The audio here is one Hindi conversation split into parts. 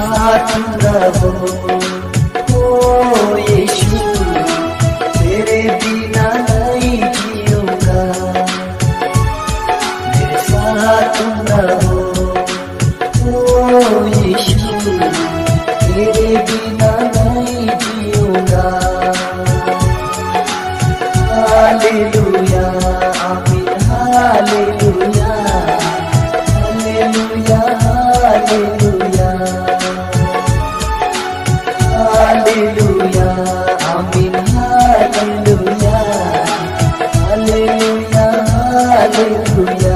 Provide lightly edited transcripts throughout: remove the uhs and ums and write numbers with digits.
साथ रहो। ओ यीशु तेरे बिना नहीं जीऊंगा, मेरे साथ रहो। ओ यीशु तेरे बिना नहीं जीऊंगा। हालेलुया आमीन, हालेलुया हालेलुया हालेलुया हालेलुया आमीन, हालेलुया हालेलुया हालेलुया।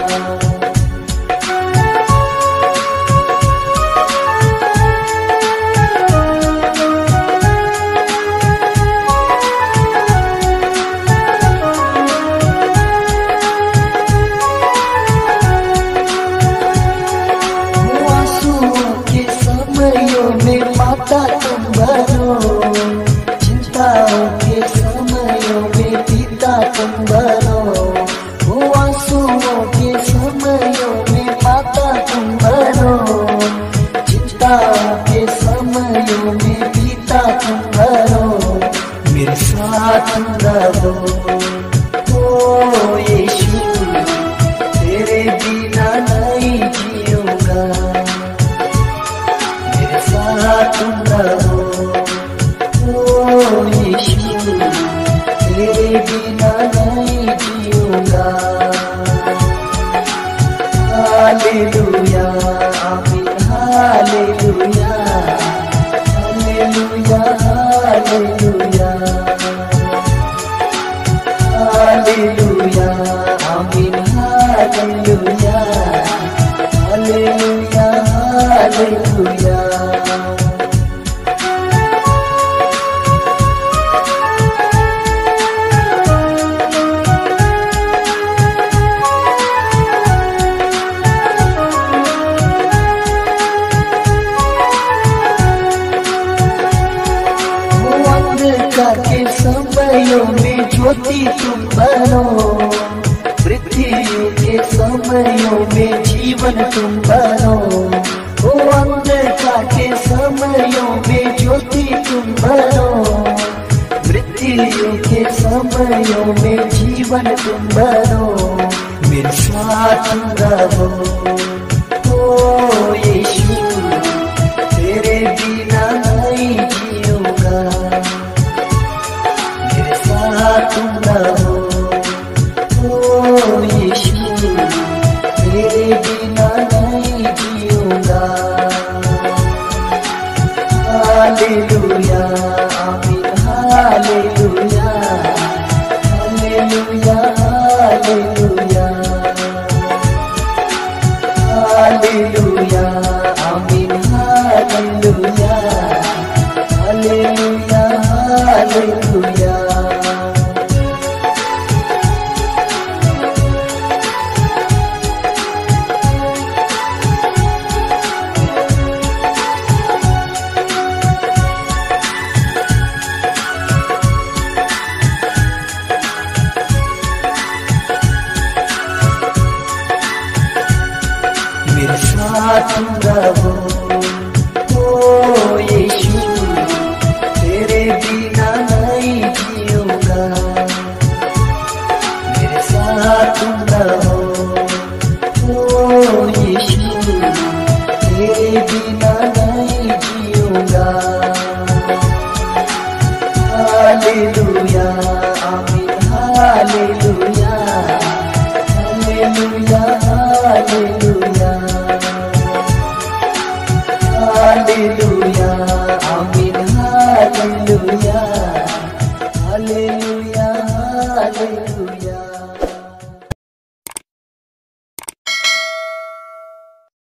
माता तुम बनो, चिंताओं के समयों में पिता तुम बनो। वो आंसुओं के समयों में माता तुम बनो, चिंताओं के समयों में पिता तुम बनो। मेरे साथ रहो। ओ यीशु तेरे बिना नहीं जीऊंगा, साथ रहो। ओ यीशु तेरे बिना नहीं जीऊंगा। हालेलुया आमीन, हालेलुया हालेलुया हालेलुया हालेलुया आमीन, हालेलुया हालेलुया हालेलुया। के समयों में ज्योति तुम बनो, मृत्यु के समयों में जीवन तुम बनो। ओ अंधकार के समयों में ज्योति तुम बनो, मृत्यु के समयों में जीवन तुम बनो। मेरे साथ रहो। ओ यीशु तेरे बिना नहीं जीऊंगा, तुम रहो। ओ यीशु तेरे बिना नहीं जीऊंगा। हालेलुया आमीन, हालेलुया हालेलुया हालेलुया हालेलुया आमीन, हालेलुया हालेलुया हालेलुया। मेरे साथ रहो। ओ यीशु तेरे बिना नहीं जीऊंगा, मेरे साथ रहो। ओ यीशु तेरे बिना नहीं जीऊंगा। हालेलुया आमीन, हालेलुया हालेलुया हालेलुया।